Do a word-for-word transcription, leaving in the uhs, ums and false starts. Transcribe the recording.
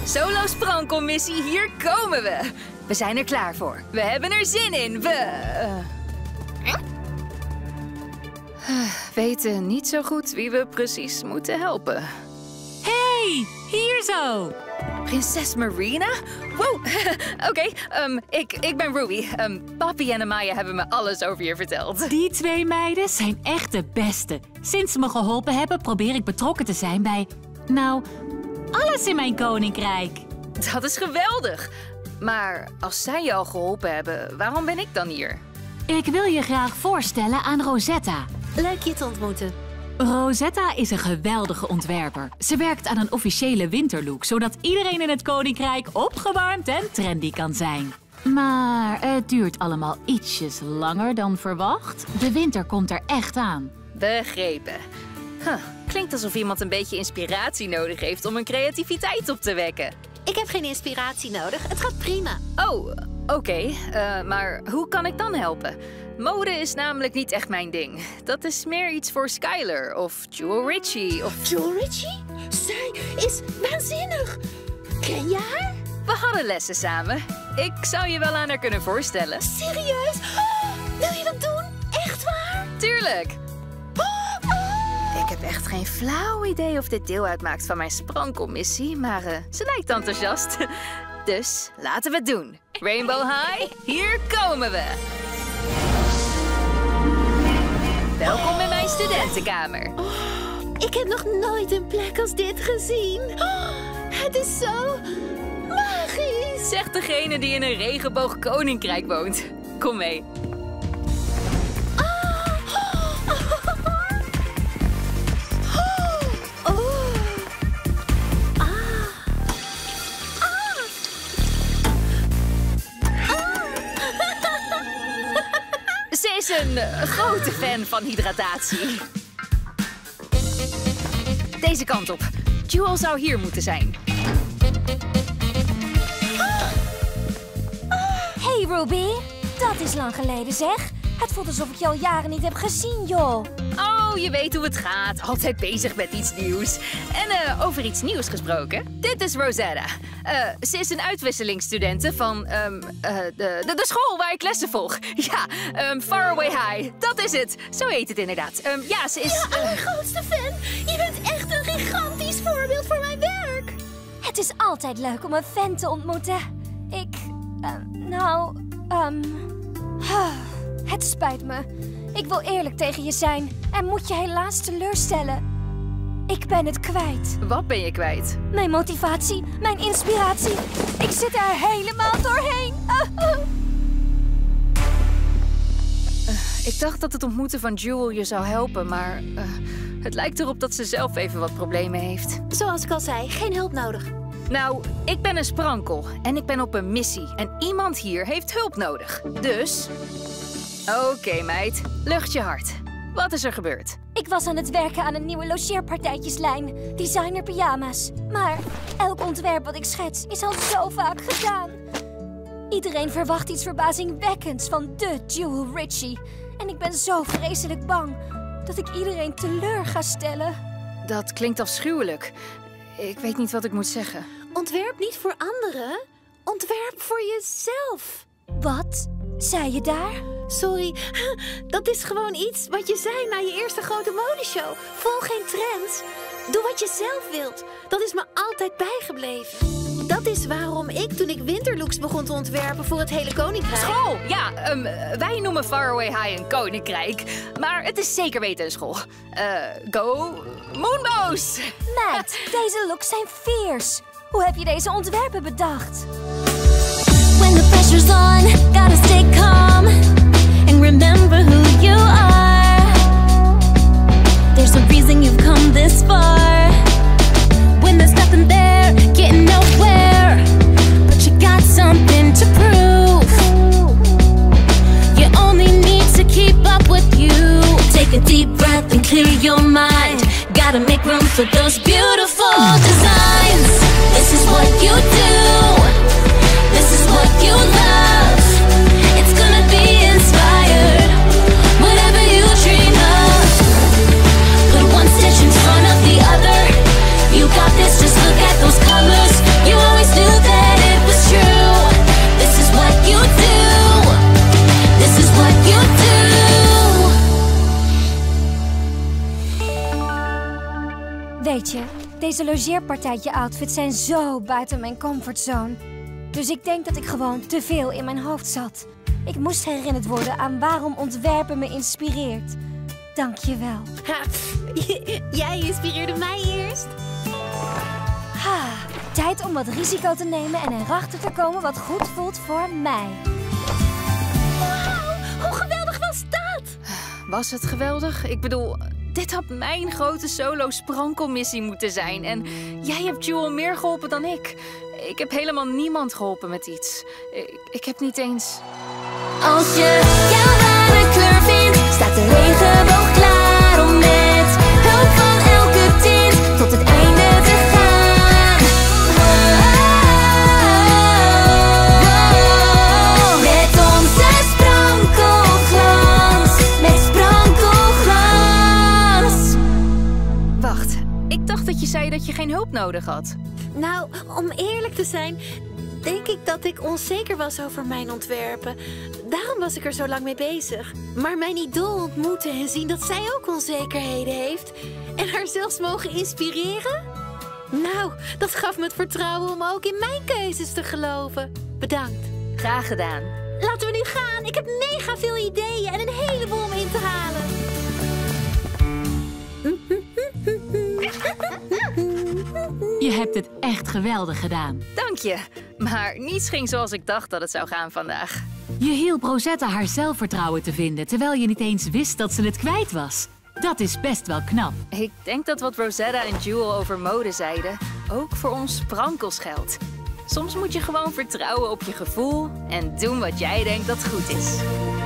Solo Sprankelmissie, hier komen we. We zijn er klaar voor. We hebben er zin in. We uh... weten niet zo goed wie we precies moeten helpen. Hey, hier zo. Prinses Marina? Wow, oké. Okay, um, ik, ik ben Ruby. Um, Papi en Amaya hebben me alles over je verteld. Die twee meiden zijn echt de beste. Sinds ze me geholpen hebben, probeer ik betrokken te zijn bij... nou, alles in mijn koninkrijk. Dat is geweldig. Maar als zij je al geholpen hebben, waarom ben ik dan hier? Ik wil je graag voorstellen aan Rosetta. Leuk je te ontmoeten. Rosetta is een geweldige ontwerper. Ze werkt aan een officiële winterlook, zodat iedereen in het koninkrijk opgewarmd en trendy kan zijn. Maar het duurt allemaal ietsjes langer dan verwacht. De winter komt er echt aan. Begrepen. Huh, klinkt alsof iemand een beetje inspiratie nodig heeft om hun creativiteit op te wekken. Ik heb geen inspiratie nodig. Het gaat prima. Oh, oké. Okay. Uh, maar hoe kan ik dan helpen? Mode is namelijk niet echt mijn ding. Dat is meer iets voor Skylar of Jewel Richie of... Jewel Richie? Zij is waanzinnig. Ken je haar? We hadden lessen samen. Ik zou je wel aan haar kunnen voorstellen. Serieus? Oh, wil je dat doen? Echt waar? Tuurlijk. Oh, oh. Ik heb echt geen flauw idee of dit deel uitmaakt van mijn sprankelmissie, maar uh, ze lijkt enthousiast. Dus laten we het doen. Rainbow High, hier komen we. Welkom in mijn studentenkamer. Oh, ik heb nog nooit een plek als dit gezien. Oh, het is zo magisch. Zegt degene die in een regenboog koninkrijk woont. Kom mee. Ze is een uh, grote fan van hydratatie. Deze kant op. Jewel zou hier moeten zijn. Hey Ruby, dat is lang geleden zeg. Het voelt alsof ik je al jaren niet heb gezien, joh. Oh, je weet hoe het gaat. Altijd bezig met iets nieuws. En uh, over iets nieuws gesproken. Dit is Rosetta. Uh, ze is een uitwisselingsstudente van um, uh, de, de, de school waar ik lessen volg. Ja, um, Faraway High. Dat is het. Zo heet het inderdaad. Um, ja, ze is... Ja, uh... allergrootste fan. Je bent echt een gigantisch voorbeeld voor mijn werk. Het is altijd leuk om een fan te ontmoeten. Ik... Uh, nou... Um, uh, het spijt me. Ik wil eerlijk tegen je zijn en moet je helaas teleurstellen. Ik ben het kwijt. Wat ben je kwijt? Mijn motivatie, mijn inspiratie. Ik zit er helemaal doorheen. Uh, uh. Uh, ik dacht dat het ontmoeten van Jewel je zou helpen, maar uh, het lijkt erop dat ze zelf even wat problemen heeft. Zoals ik al zei, geen hulp nodig. Nou, ik ben een sprankel en ik ben op een missie en iemand hier heeft hulp nodig. Dus... Oké, okay, meid. Lucht je hart. Wat is er gebeurd? Ik was aan het werken aan een nieuwe logeerpartijtjeslijn. Designer pyjama's. Maar elk ontwerp wat ik schets is al zo vaak gedaan. Iedereen verwacht iets verbazingwekkends van de Jewel Richie. En ik ben zo vreselijk bang dat ik iedereen teleur ga stellen. Dat klinkt afschuwelijk. Ik weet niet wat ik moet zeggen. Ontwerp niet voor anderen. Ontwerp voor jezelf. Wat? Zei je daar? Sorry, dat is gewoon iets wat je zei na je eerste grote modeshow. Volg geen trends. Doe wat je zelf wilt. Dat is me altijd bijgebleven. Dat is waarom ik toen ik winterlooks begon te ontwerpen voor het hele koninkrijk... School! Ja, um, wij noemen Faraway High een koninkrijk. Maar het is zeker weten een school. Uh, go Moonbows! Meid, deze looks zijn fierce. Hoe heb je deze ontwerpen bedacht? When the pressure's on, gotta stay calm and remember who you are. There's a reason you've come this far. When there's nothing there, getting nowhere, but you got something to prove. You only need to keep up with you. Take a deep breath and clear your mind. Gotta make room for those beautiful designs. This is what you do. This is what you love. It's gonna be inspired. Whatever you dream of, put one stitch in front of the other. You got this, just look at those colors. You always Weet je, deze logeerpartijtje-outfits zijn zo buiten mijn comfortzone. Dus ik denk dat ik gewoon te veel in mijn hoofd zat. Ik moest herinnerd worden aan waarom ontwerpen me inspireert. Dank je wel. Ha, jij inspireerde mij eerst. Ha, tijd om wat risico te nemen en erachter te komen wat goed voelt voor mij. Wauw, hoe geweldig was dat? Was het geweldig? Ik bedoel, dit had mijn grote solo-sprankelmissie moeten zijn. En jij hebt Jewel meer geholpen dan ik. Ik heb helemaal niemand geholpen met iets. Ik, ik heb niet eens... Als je jouw ware kleur vindt, staat de regenboog klaar om met hulp van elke tint tot het einde te gaan. Oh, met onze sprankelglans, met sprankelglans. Wacht, ik dacht dat je zei dat je geen hulp nodig had. Nou, om eerlijk te zijn, denk ik dat ik onzeker was over mijn ontwerpen. Daarom was ik er zo lang mee bezig. Maar mijn idool ontmoeten en zien dat zij ook onzekerheden heeft en haar zelfs mogen inspireren? Nou, dat gaf me het vertrouwen om ook in mijn keuzes te geloven. Bedankt. Graag gedaan. Laten we nu gaan. Ik heb mega veel ideeën en een heleboel om in te halen. Je hebt het echt geweldig gedaan. Dank je. Maar niets ging zoals ik dacht dat het zou gaan vandaag. Je hielp Rosetta haar zelfvertrouwen te vinden, terwijl je niet eens wist dat ze het kwijt was. Dat is best wel knap. Ik denk dat wat Rosetta en Jewel over mode zeiden ook voor ons sprankels geldt. Soms moet je gewoon vertrouwen op je gevoel en doen wat jij denkt dat goed is.